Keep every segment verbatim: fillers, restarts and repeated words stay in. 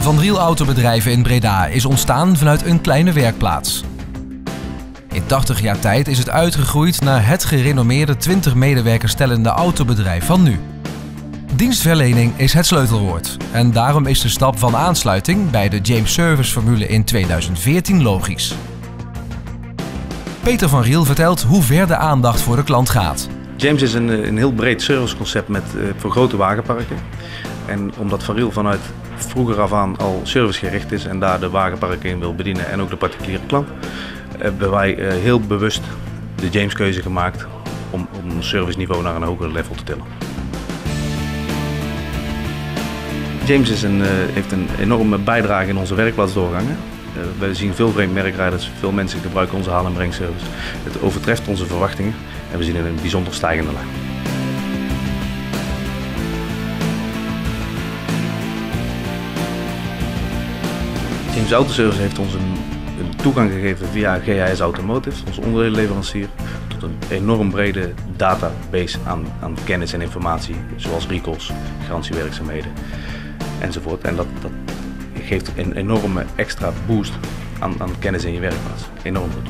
Van Riel Autobedrijven in Breda is ontstaan vanuit een kleine werkplaats. In tachtig jaar tijd is het uitgegroeid naar het gerenommeerde twintig medewerkers tellende autobedrijf van nu. Dienstverlening is het sleutelwoord en daarom is de stap van aansluiting bij de James Service formule in tweeduizend veertien logisch. Peter van Riel vertelt hoe ver de aandacht voor de klant gaat. James is een, een heel breed serviceconcept met, uh, voor grote wagenparken. En omdat Van Riel vanuit vroeger af aan al servicegericht is en daar de wagenparken in wil bedienen en ook de particuliere klant, hebben wij uh, heel bewust de James keuze gemaakt om, om ons serviceniveau naar een hoger level te tillen. James is een, uh, heeft een enorme bijdrage in onze werkplaatsdoorgangen. Uh, we zien veel vreemdmerkrijders, veel mensen gebruiken onze haal- en brengservice. Het overtreft onze verwachtingen en we zien een bijzonder stijgende lijn. James Autoservice heeft ons een, een toegang gegeven via G H S Automotive, onze onderdelenleverancier, tot een enorm brede database aan, aan kennis en informatie, zoals recalls, garantiewerkzaamheden enzovoort. En dat, dat geeft een enorme extra boost aan, aan kennis in je werkplaats. Enorm goed.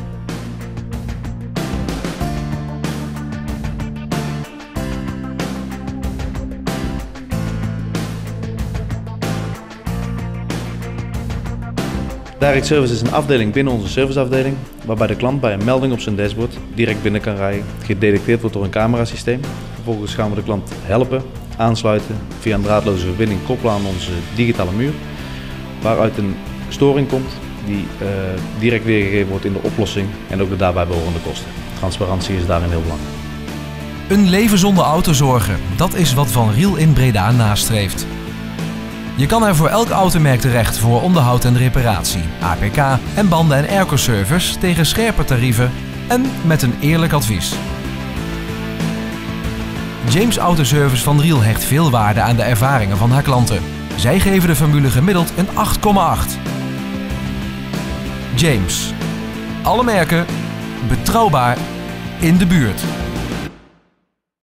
Direct Service is een afdeling binnen onze serviceafdeling, waarbij de klant bij een melding op zijn dashboard direct binnen kan rijden, gedetecteerd wordt door een camerasysteem. Vervolgens gaan we de klant helpen, aansluiten, via een draadloze verbinding koppelen aan onze digitale muur, waaruit een storing komt die uh, direct weergegeven wordt in de oplossing en ook de daarbij behorende kosten. Transparantie is daarin heel belangrijk. Een leven zonder autozorgen, dat is wat Van Riel in Breda nastreeft. Je kan er voor elk automerk terecht voor onderhoud en reparatie, A P K en banden- en airco-service tegen scherpe tarieven en met een eerlijk advies. James Autoservice Van Riel hecht veel waarde aan de ervaringen van haar klanten. Zij geven de formule gemiddeld een acht komma acht. James. Alle merken, betrouwbaar, in de buurt.